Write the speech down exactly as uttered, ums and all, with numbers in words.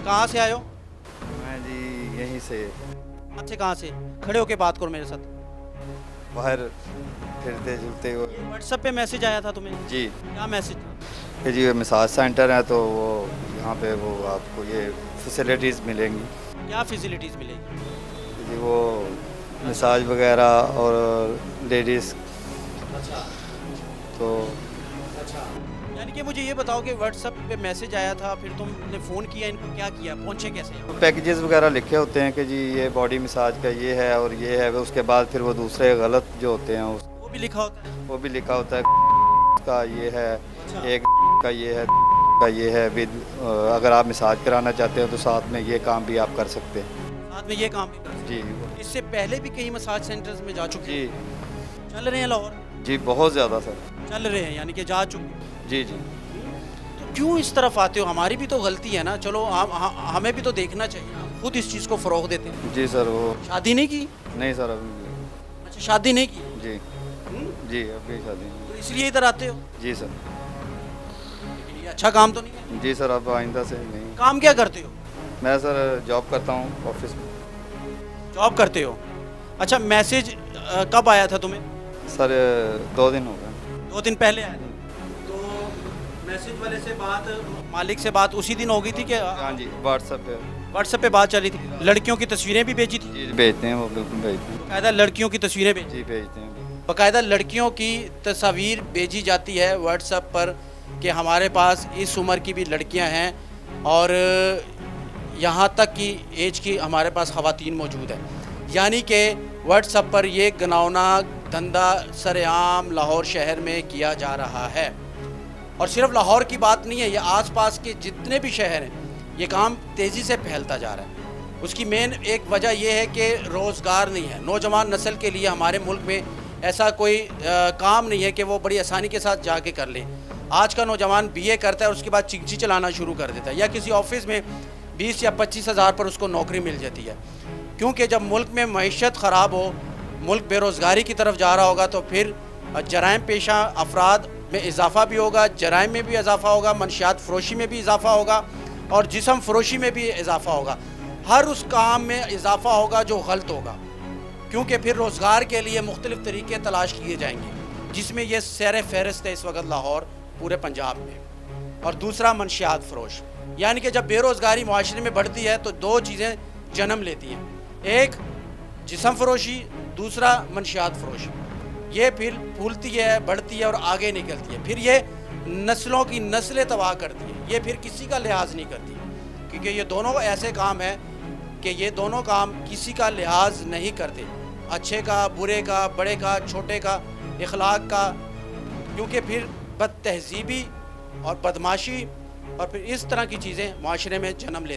कहाँ से आए हो? मैं जी यहीं से कहाँ से कहाँ से? खड़े होके बात करो मेरे साथ। बाहर फिरते जुलते हुए। व्हाट्सएप पे मैसेज आया था तुम्हें? जी क्या मैसेज था? कि जी मसाज सेंटर है तो वो यहाँ पे वो आपको ये फैसिलिटीज़ मिलेंगी। क्या फैसिलिटीज़ मिलेगी? कि जी वो मसाज वगैरह और लेडीज़ अच्छा तो अच्छा। यानी कि मुझे ये बताओ कि व्हाट्सएप पे मैसेज आया था, फिर तुमने फ़ोन किया, इनको क्या किया, पहुँचे कैसे? पैकेजेस वगैरह लिखे होते हैं कि जी ये बॉडी मसाज का ये है और ये है, उसके बाद फिर वो दूसरे गलत जो होते हैं उस वो भी लिखा होता है? वो भी लिखा होता है का ये है, अच्छा। एक का ये है, का ये है विद अगर आप मसाज कराना चाहते हो तो साथ में ये काम भी आप कर सकते हैं। साथ में ये काम भी कर सकते जी हो। इससे पहले भी कई मसाज सेंटर्स में जा चुके जी हैं? चल रहे हैं लाहौर? जी बहुत ज़्यादा सर। चल रहे हैं यानी कि जा चुके हैं। जी जी तो क्यों इस तरफ आते हो? हमारी भी तो गलती है ना। चलो हम हम- हमें भी तो देखना चाहिए, हम खुद इस चीज़ को फ़रोग़ देते हैं। जी सर वो शादी नहीं की? नहीं सर अभी अच्छा, शादी नहीं की? जी जी अभी शादी नहीं। तो इसलिए इधर आते हो? जी सर। लेकिन ये अच्छा काम तो नहीं है। जी सर अब आइंदा से नहीं। काम क्या करते हो? मैं सर जॉब करता हूँ ऑफिस में। जॉब करते हो? अच्छा, मैसेज अ, कब आया था तुम्हें? सर दो दिन हो गए। दो दिन पहले आया था। तो मैसेज वाले से बात, मालिक से बात उसी दिन हो गई थी कि हाँ जी व्हाट्सएप पे। व्हाट्सएप पे बात चली थी? लड़कियों की तस्वीरें भी भेजी थी? जी भेजते हैं वो बिल्कुल भेजते हैं। बाकायदा लड़कियों की तस्वीरें भेजी? जी भेजते हैं। बाकायदा लड़कियों की तस्वीर भेजी जाती है व्हाट्सएप पर कि हमारे पास इस उम्र की भी लड़कियां हैं और यहाँ तक कि एज की हमारे पास ख़वातीन मौजूद है। यानी कि व्हाट्सएप पर ये घिनौना धंधा सरेआम लाहौर शहर में किया जा रहा है। और सिर्फ लाहौर की बात नहीं है, ये आसपास के जितने भी शहर हैं ये काम तेज़ी से फैलता जा रहा है। उसकी मेन एक वजह यह है कि रोज़गार नहीं है। नौजवान नस्ल के लिए हमारे मुल्क में ऐसा कोई आ, काम नहीं है कि वो बड़ी आसानी के साथ जाके कर ले। आज का नौजवान बीए करता है और उसके बाद चिंची चलाना शुरू कर देता है, या किसी ऑफिस में बीस या पच्चीस हज़ार पर उसको नौकरी मिल जाती है। क्योंकि जब मुल्क में मईशत ख़राब हो, मुल्क बेरोज़गारी की तरफ जा रहा होगा तो फिर जराइम पेशा अफराद में इजाफ़ा भी होगा, जराइम में भी इजाफ़ा होगा, मनशियात फ़रोशी में भी इजाफ़ा होगा और जिस्म फ़रोशी में भी इजाफ़ा होगा। हर उस काम में इजाफ़ा होगा जो गलत होगा, क्योंकि फिर रोज़गार के लिए मुख्तलिफ़ तरीके तलाश किए जाएंगे, जिसमें यह सैर फहरिस्त है इस वक्त लाहौर पूरे पंजाब में। और दूसरा मनशियात फ़रोश, यानी कि जब बेरोज़गारी माशरे में बढ़ती है तो दो चीज़ें जन्म लेती हैं, एक जिस्म फ़रोशी, दूसरा मनशियात फ़रोशी। ये फिर फूलती है, बढ़ती है और आगे निकलती है, फिर ये नस्लों की नस्लें तबाह करती है। ये फिर किसी का लिहाज नहीं करती, क्योंकि ये दोनों ऐसे काम हैं कि ये दोनों काम किसी का लिहाज नहीं करते, अच्छे का, बुरे का, बड़े का, छोटे का, इखलाक का। क्योंकि फिर बद तहजीबी और बदमाशी और फिर इस तरह की चीज़ें माशरे में जन्म लेती हैं।